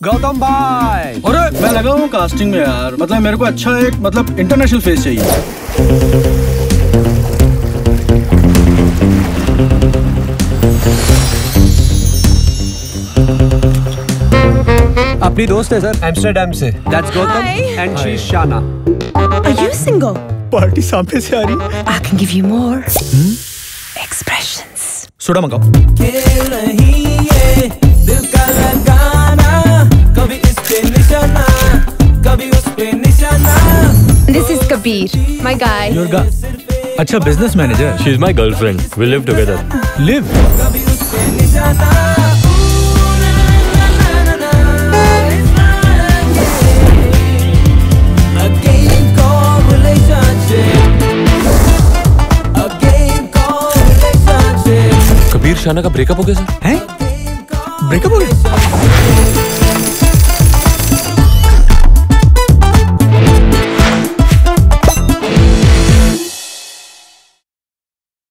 गौतम भाई। अरे मैं लगा हूँ कास्टिंग में यार, मतलब मेरे को अच्छा एक मतलब इंटरनेशनल फेस चाहिए। अपनी दोस्त है सर, एम्स्टरडेम से। That's Gautam and she's Shana. Are you single? Party सामने से आ रही। I can give you more expressions. Soda मंगाओ। This is Kabir, my guy. Your guy? अच्छा business manager. She's my girlfriend. We live together. Live? Kabir Shana का breakup हो गया sir? हैं? Breakup हो गया?